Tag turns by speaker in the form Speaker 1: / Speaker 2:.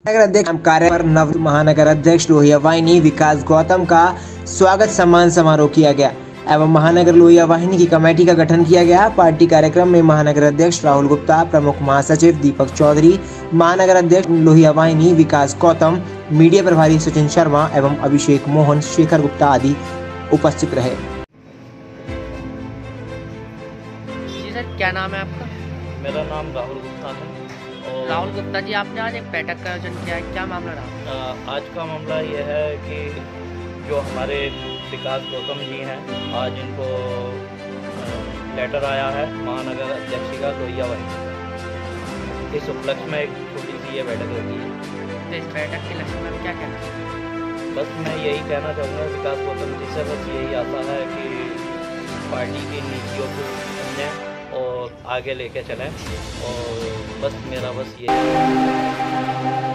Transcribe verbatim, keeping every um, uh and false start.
Speaker 1: नगर अध्यक्ष कार्य पर नव महानगर अध्यक्ष लोहिया वाहिनी विकास गौतम का स्वागत सम्मान समारोह किया गया एवं महानगर लोहिया वाहिनी की कमेटी का गठन किया गया। पार्टी कार्यक्रम में महानगर अध्यक्ष राहुल गुप्ता, प्रमुख महासचिव दीपक चौधरी, महानगर अध्यक्ष लोहिया वाहिनी विकास गौतम, मीडिया प्रभारी सचिन शर्मा एवं अभिषेक मोहन, शेखर गुप्ता आदि उपस्थित रहे।
Speaker 2: जी सर, क्या नाम है आपका?
Speaker 3: मेरा नाम राहुल गुप्ता है। और
Speaker 2: राहुल गुप्ता जी, आपने आज एक बैठक का आयोजन किया है, क्या मामला रहा?
Speaker 3: आज का मामला ये है कि जो हमारे विकास गौतम जी हैं, आज इनको लेटर आया है महानगर अध्यक्ष का लोहिया वाहिनी। इस उपलक्ष्य में एक छोटी सी ये बैठक रखी है।
Speaker 2: तो इस बैठक के लक्ष्य में क्या कहना चाहिए?
Speaker 3: बस मैं यही कहना चाहूँगा विकास गौतम जी से, बस यही आशा है कि पार्टी की नीतियों को समझें और आगे लेके चलें, और बस मेरा बस ये